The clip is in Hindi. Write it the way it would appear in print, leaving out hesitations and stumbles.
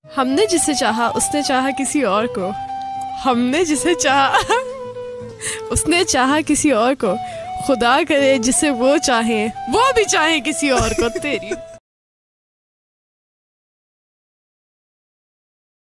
हमने जिसे चाहा उसने चाहा किसी और को, हमने जिसे चाहा उसने चाहा किसी और को। खुदा करे जिसे वो चाहे वो भी चाहे किसी और को। तेरी